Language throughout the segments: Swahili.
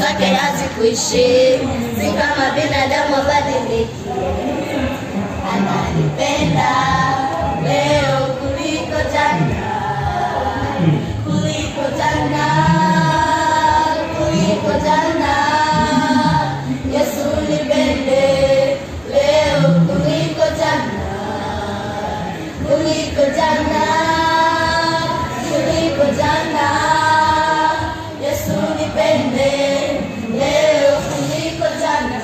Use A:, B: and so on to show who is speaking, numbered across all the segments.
A: zake hazikuishi, si kama binadamu abadiliki. Ananipenda leo kuliko jana, kuliko jana, kuliko jana. Yesu nipende leo kuliko jana, kuliko jana, kuliko jana. Yesu nipende leo kuliko jana,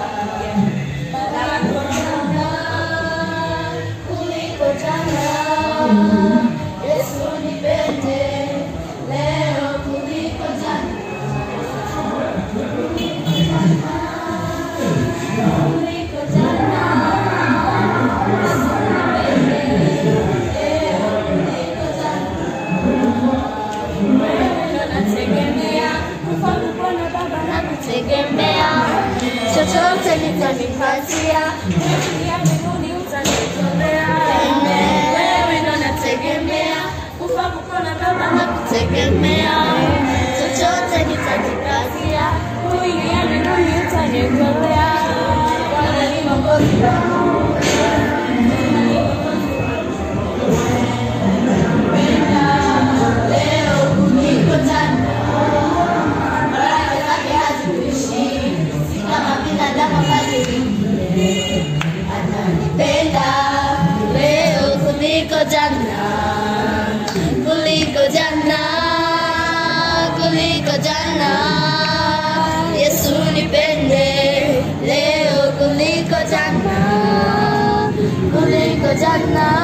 A: kuliko jana. Yesu nipende leo kuliko jana, kuliko jana, kuliko jana. Yesu nipende leo kuliko jana. Nategemea mfano Bwana Baba, nakutegemea, chochote nitanipatia, ya mbinguni utanitolea. Wewe ndo nategemea mfano Bwana Baba, nakutegemea, chochote nitanipatia, ya mbinguni utanitolea. Bwana ni Mwokozi wangu. Ananipenda leo kuliko jana, kuliko jana, kuliko jana. Yesu nipende leo kuliko jana, kuliko jana.